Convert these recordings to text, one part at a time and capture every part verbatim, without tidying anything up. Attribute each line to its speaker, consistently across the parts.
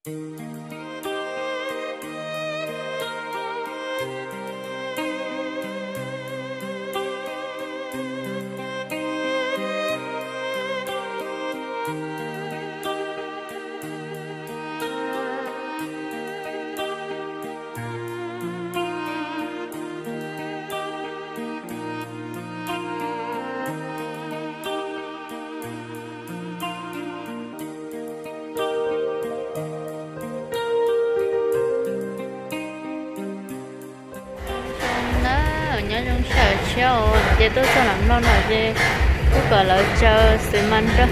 Speaker 1: nhớ trong sở chiều chế tôi cho làm lo là chế tôi gọi là cho xi măng đó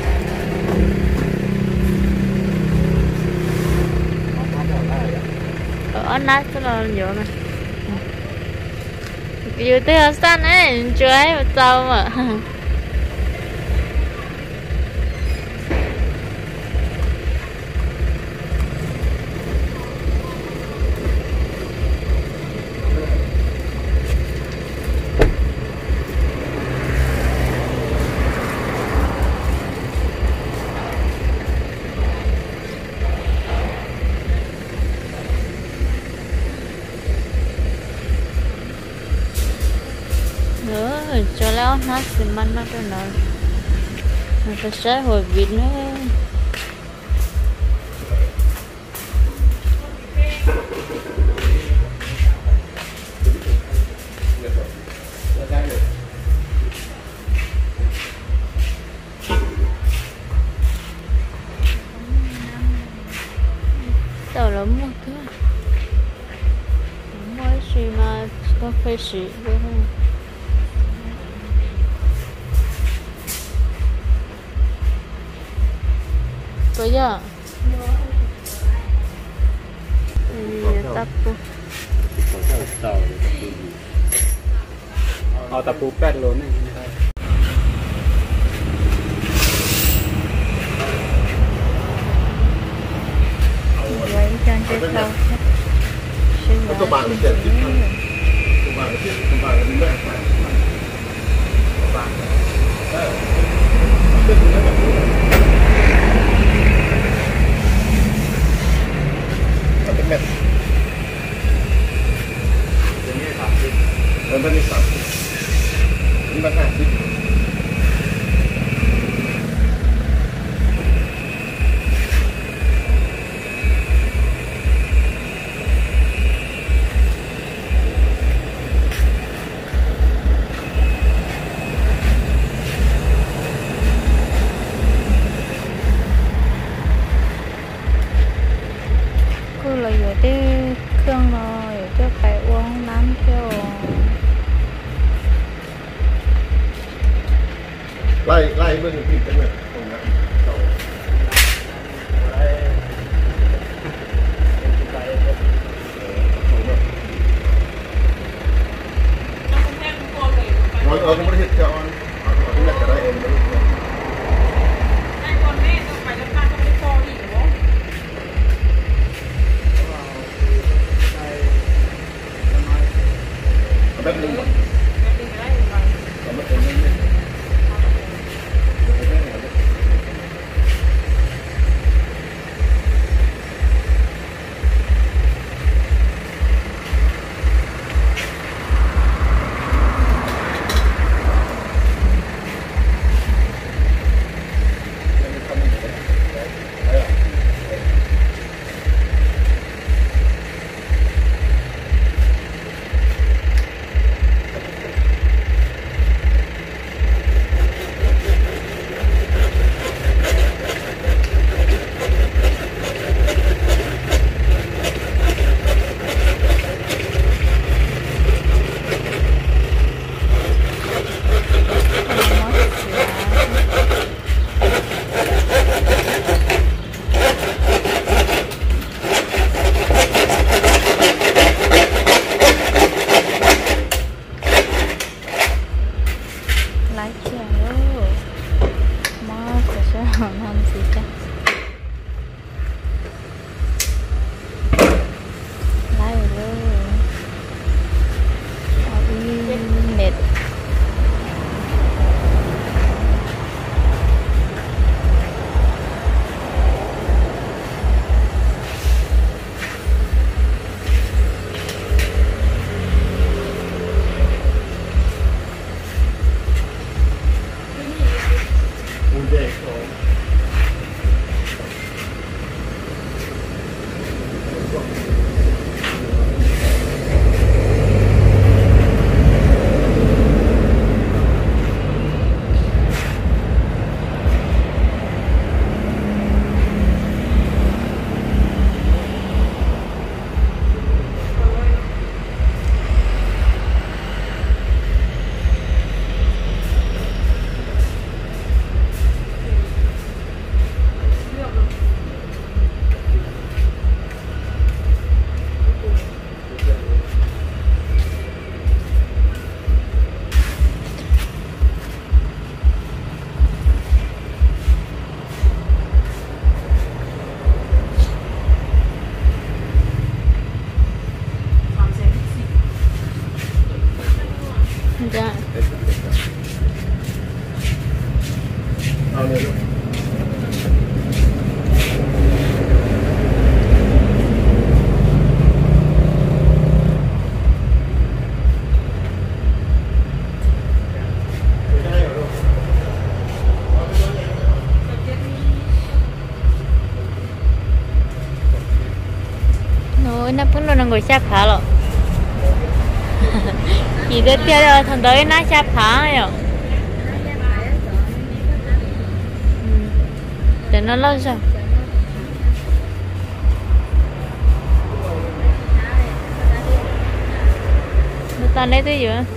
Speaker 1: ở nát cho nó nhiều mà dù tôi ở xa này chưa ấy mà sao mà cho léo nát xi măng nó cho nó nó phải xé hồi vịt nữa tao lắm một thứ mới xì mà có phải xì đúng không bây giờ tapuเอาตะปูแปดโลนี่ไว้จานเจ้าเขาชื่อว่าตัวบางเจ็ดสิบตัวบางเจ็ดตัวบางเป็นแม่ตัวบางเออเป็นแม่เป็นเม็ดตัวนี้สามสิบเออมันนี่สามสิบนี่มันห้าสิบlà ở đây khương rồi ở chỗ phải uống nắm theo lại lại bên cái cái này không nè nói ở cái mất hết cho anh cái này cái này em hai con nè tôi phải làm sao không đi co đi đúng không bếp linh bếp linh cái này còn bếp linh
Speaker 2: ôi nó cũng nó ngồi xếp phá rồi chỉ được tiêu rồi thằng đấy nó xếp phá rồi để nó lâu rồi nó tan đấy tới giờ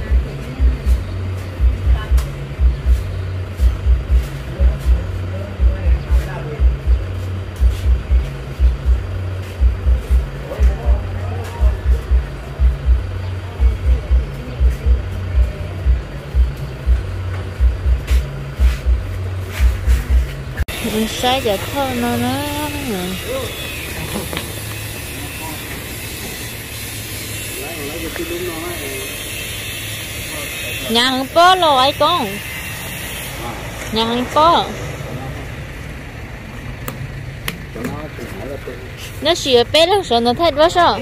Speaker 2: sai giờ thôi nó nó nhà hàng po lo ai con nhà hàng po nó sửa bé nó sợ nó thấy quá sao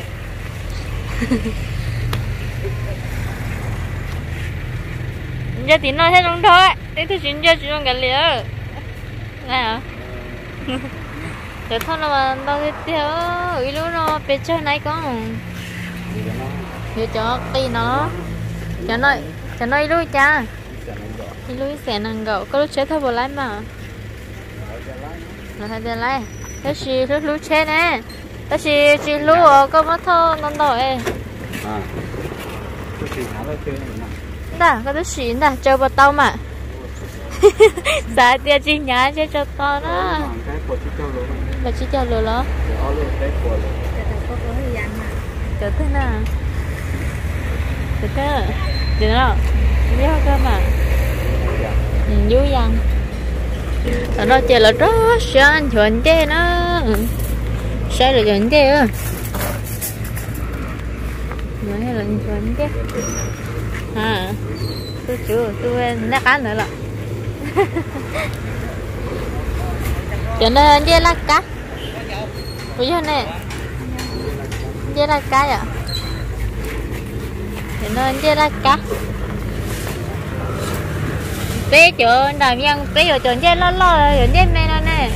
Speaker 2: giờ thì nó thấy đúng thôi để tôi chuyển cho chuyện cái liệu này à giờ thôi là đâu đi theo ý lúc nó bé chơi này con giờ cho tí nó cho nó cho nó ý lúc cha ý lúc sẽ năng gạo có lúc chơi thôi bỏ lái mà nó thay tiền lái thế gì lúc lúc chơi nè thế gì chỉ lúc có mất thôi non đỏ ấy đã có thứ gì đã chơi vào tao mà giá tiền chi nhá cho cho to đó bà chỉ cho lừa đó cho thế nào cho thế được đó biết cơ mà vui dằn ở đó chơi là rất sáng chuẩn thế nó sai là chuẩn thế ơ nói là chuẩn thế à tôi chưa tôi nát cá nữa là cho nên dê lá cá bây giờ này dê lá cá à cho nên dê lá cá bé chỗ đàm nhân bé chỗ chỗ dê lo lo rồi dê mẹ nó nè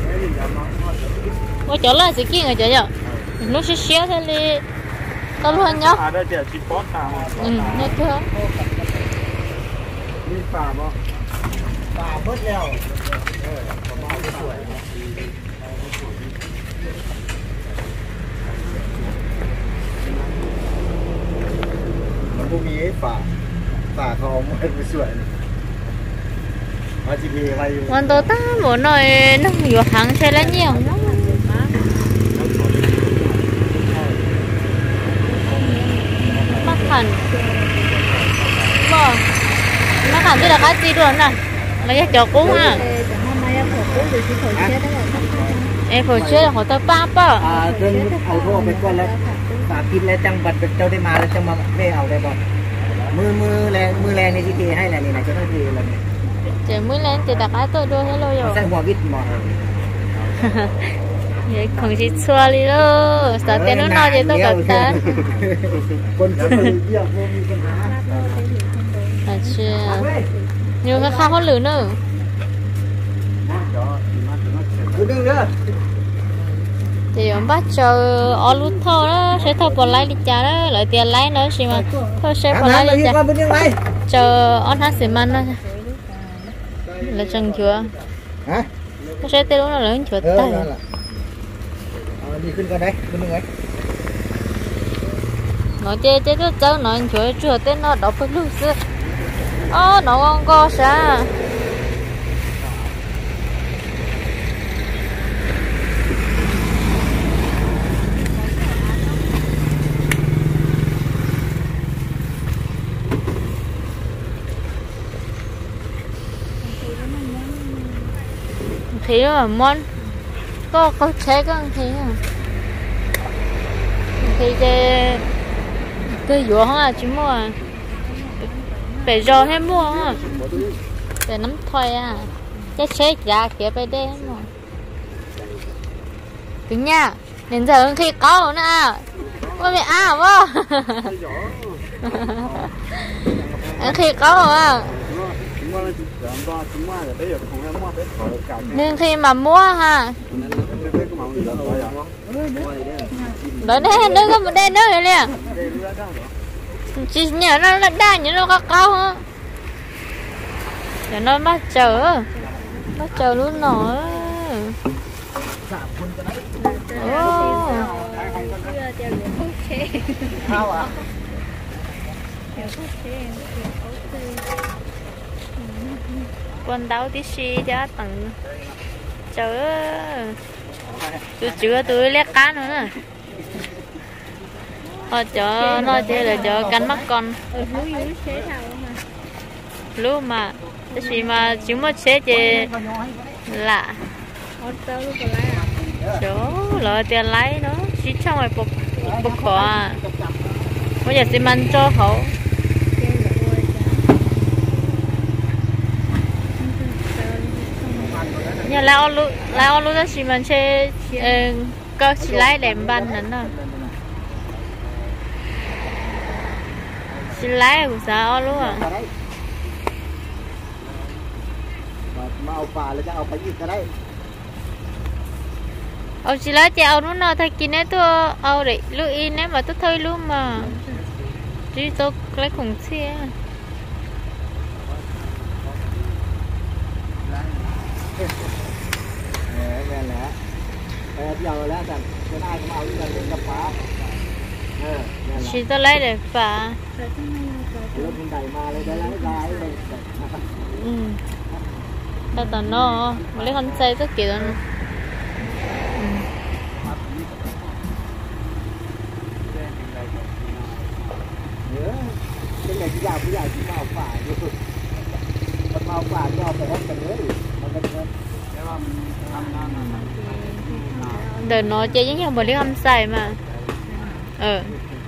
Speaker 2: có chỗ là sự kiện rồi chỗ nhở nó sẽ xéo thế đi tao luôn nhá ừ nhớ chưa
Speaker 1: bớt leoมันพวกนี้ฝาฝาเขาไม่ไปสวยมาจีบีมาอยู่
Speaker 2: วันตัวตาหมดหน่อยน้องอยู่ห่างใช่แล้วเนี่ยmắc hẳn bỏ mắc hẳn tôi là cá chi luôn nè lấy cho chó cú ha em phổi chết là họ tao ba bơ
Speaker 3: à đừngเอาพวกไปก่อนแล้วฝากกินแล้วจังบัดเจ้าได้มาแล้วจังมาไม่เอาได้บ่มือมือแรงมือแรงในที่เทให้แหละนี่นะจะต้องเทแล้วเนี่ย
Speaker 2: chị mới lên thì đặt cái tôi đưa hello rồi
Speaker 3: ใส่หัววิทย์หมอ
Speaker 2: vậy còn chị xua đi đó sợ tiền nó nói vậy tôi gặp ta
Speaker 3: คนจะไปเยี่ยมบ่มีปัญหา
Speaker 2: à chưa nhiều cái khác hơn lửa nữa
Speaker 3: กูดึงเด้อ
Speaker 2: thì ông bắt chờ ở lúc thôi đó sẽ thôi còn lấy đi trả đó lại tiền lấy nữa xí mà thôi sẽ còn lấy đi trả chờ ông hát xí man đó là chân chưa
Speaker 3: hả
Speaker 2: nó sẽ tới lúc nào lớn chuột tay
Speaker 3: điขึ้นก่อนđấyขึ้นยังไง
Speaker 2: nó chơi chơi rất cháu nó chuột chuột tên nó đọc lúc xưa ó nó ngon co sao thì mà món có có chế có thì thì cái cái dừa không à chỉ mua à phải rò hay mua à để nắm thôi à cái chế ra kia phải đen mà đúng nha đến giờ khi có nữa có mẹ à vô khi có à nhưng khi mà mua ha đó đây nữa có một đây nữa rồi nè chỉ nhớ nó là đa nhớ nó có cao hả để nó bắt chờ bắt chờ luôn nổi quần đau tí xì cho tầng chờ tôi chưa tôi lét cá nữa nè họ cho nó chơi là cho cắn mắt con lúc mà cái gì mà chúng mà chế chơi lạ chỗ lợi tiền lấy nó chỉ trong ngoài bọc bọc khóa bây giờ xin ăn cho khẩu nhà lao lu lao lu đó xí mình chơi có chỉ lấy đèn ban nữa nè chỉ lấy của sao luôn à
Speaker 3: mau phà làเอาไปยิงก็ได้
Speaker 2: ông chỉ lấy cho ông nó thay kín đấy tôi ông để lưu in đấy mà tôi thay luôn mà chỉ tôi lấy khủng xe
Speaker 3: nghe nè giờ là rằng cái ai cũngเอาđi lên gặp phá
Speaker 2: chỉ tôi lấy để phá
Speaker 3: lúc mình đẩy mà lấy lấy lái lên
Speaker 2: ừ tao tao nó mà lấy con xe rất kiểu
Speaker 3: cái này cái dạo cái dạo chỉ mau phả thôi còn mau phả cho phải hết cả nữa mà cái
Speaker 2: đời nó chơi với nhau mà lấy con xe mà ờ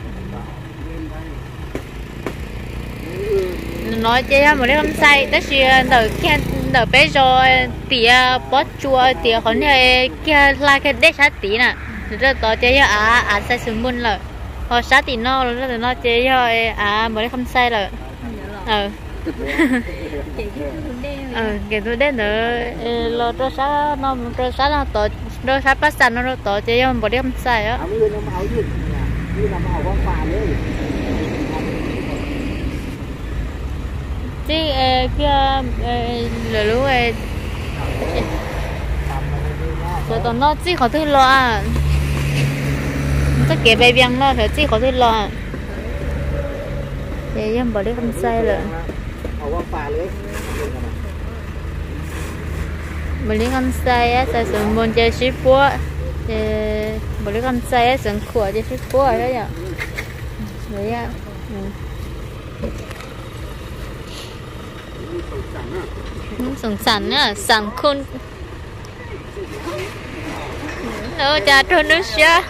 Speaker 2: nói chơi mà lấy con xe đó là đời kia đời bé rồi tía bớt chua tía còn này kia là cái đế sát tí nè rồi tao chơi à à xe sừng môn rồi họ sát tí nó rồi nó chơi rồi à mới không xe rồi ờ ờ cái thứ đấy nữa lo cho sát nó cho sát nó tao cho sát bắt sẵn nó tao chơi rồi mới không xe á chứ kia lửa lúa rồi tao nó chỉ có thứ lo tất cả bài viên nó phải chỉ có thứ lo để em bỏ đi không sai rồi bỏ đi không sai á sai sườn buồn chơi ship búa bỏ đi không sai á sườn khủa chơi ship búa đó vậy vậy á sẵn sẵn á sẵn khôn nó cha trôn nước xa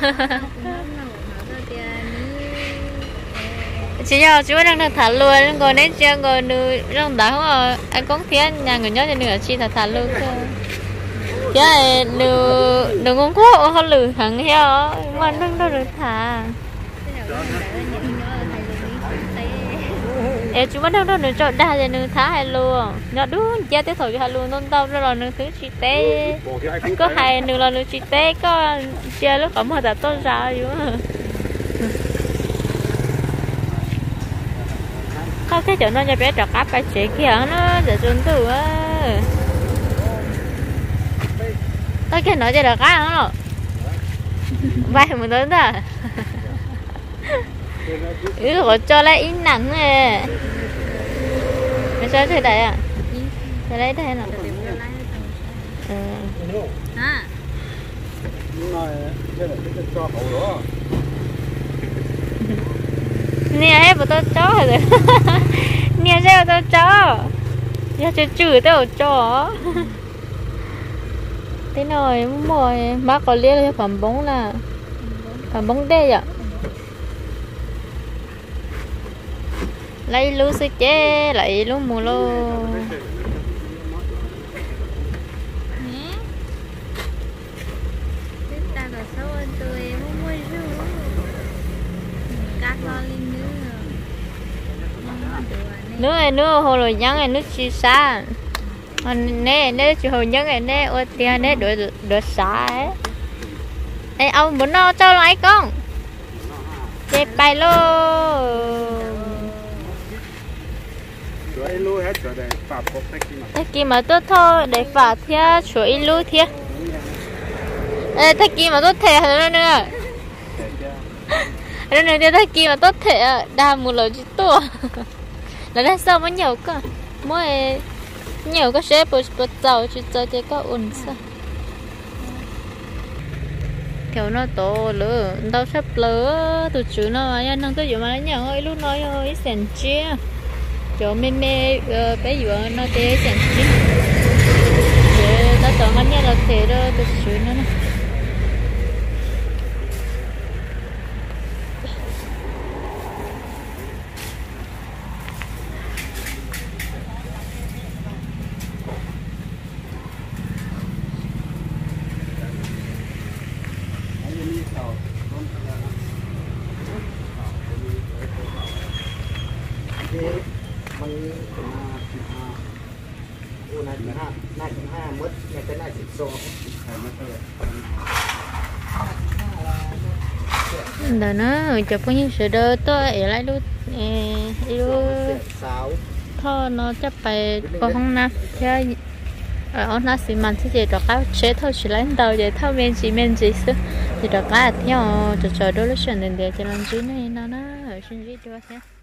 Speaker 2: chỉ nhau chú đang thả luôn còn đến chưa ngồi nữ trong đó không anh có thiên nhà người nhớ cho nửa chi thả thả luôn chứ nửa nửa con quốc họ lử thằng heo mà đừng đâu được thả em chú bắt đầu nó cho đa giờ nương thả hay luôn nhớ đúng cha tới thổi hay luôn non tao rồi nương thứ chi tế có hai nương là nương chi tế có cha lúc có một tập tốt ra vậy không cái chỗ nó cho bé trọc áp cái chuyện kia nó để xuân từ á tôi cái nói cho được cái nó rồi vai một tấn đó ừ họ cho lại ít nặng nè mày sao thế này à thế đấy thế nào ừ à nè hết một tôi chó rồi nè sao tôi chó giờ chơi chửi tôi chó thế rồi rồi bác có liên cho phẩm bóng là phẩm bóng đê vậy lấy lúa sấy chế lại lúa mùa lô nước này nước hồ rồi nhắn này nước chi xa nè nè chú hồi nhớ ngày nè ô tia nè đổi đổi xả ấy ê ông muốn nó cho lại con chép bài lô
Speaker 1: chuối lú hết chuối để phá bột tách kia mà
Speaker 2: tách kia mà tốt thôi để phá thia chuối lú thia ê tách kia mà tốt thể rồi nữa rồi nữa tách kia mà tốt thể đa một lời chỉ to là đang sao mới nhiều cơ mỗi nhiều cái xe bớt bớt giàu chỉ cho thì có ổn sao kiểu nó to lỡ đâu sắp lỡ tụi chú nó mà nó tới giờ mà nó nhỏ ơi lúc nói ơi sèn chia chỗ mê mê bé vừa nó té sèn chia để ta chọn anh nha là thế đó tụi chú nó nè
Speaker 3: มันอู้นายสิบห้านายสิบห้ามดเนี่ยจะนายสิบสอง
Speaker 2: đó nó chụp có những sự đỡ tôi ở lại luôn luôn thôi nó chắc phải có không na chơi ở nó xí mặn thì chỉ được cái chế thôi chỉ lấy đầu để thôi men chỉ men gì xứ thì được cái theo chờ chờ đôi lúc chuyện đến để cho làm gì này nó nó ở trên video thế